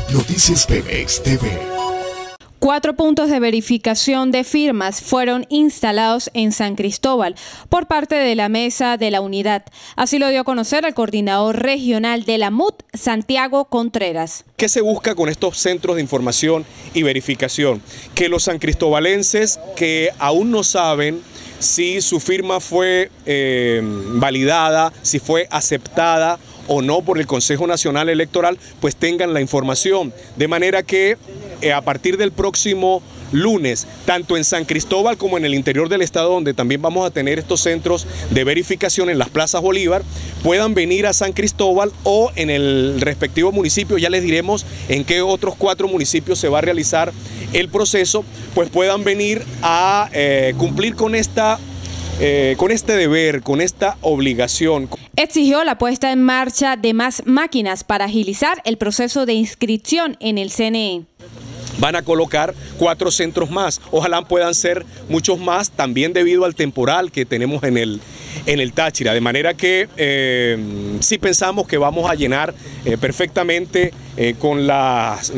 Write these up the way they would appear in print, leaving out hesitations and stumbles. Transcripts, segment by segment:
Noticias Pemex TV. 4 puntos de verificación de firmas fueron instalados en San Cristóbal por parte de la Mesa de la Unidad. Así lo dio a conocer el coordinador regional de la MUT, Santiago Contreras. ¿Qué se busca con estos centros de información y verificación? Que los sancristobalenses que aún no saben si su firma fue validada, si fue aceptada o no por el Consejo Nacional Electoral, pues tengan la información. De manera que a partir del próximo lunes, tanto en San Cristóbal como en el interior del estado, donde también vamos a tener estos centros de verificación en las plazas Bolívar, puedan venir a San Cristóbal o en el respectivo municipio, ya les diremos en qué otros 4 municipios se va a realizar el proceso, pues puedan venir a cumplir con este deber, con esta obligación. Exigió la puesta en marcha de más máquinas para agilizar el proceso de inscripción en el CNE. Van a colocar 4 centros más, ojalá puedan ser muchos más, también debido al temporal que tenemos en el Táchira, de manera que sí pensamos que vamos a llenar perfectamente con las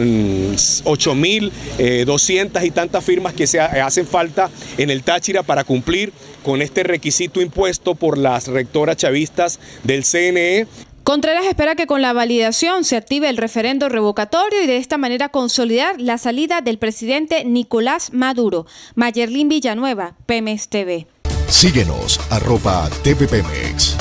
8.200 y tantas firmas que hacen falta en el Táchira para cumplir con este requisito impuesto por las rectoras chavistas del CNE. Contreras espera que con la validación se active el referendo revocatorio y de esta manera consolidar la salida del presidente Nicolás Maduro. Mayerlin Villanueva, Pemex TV. Síguenos @tvpemex.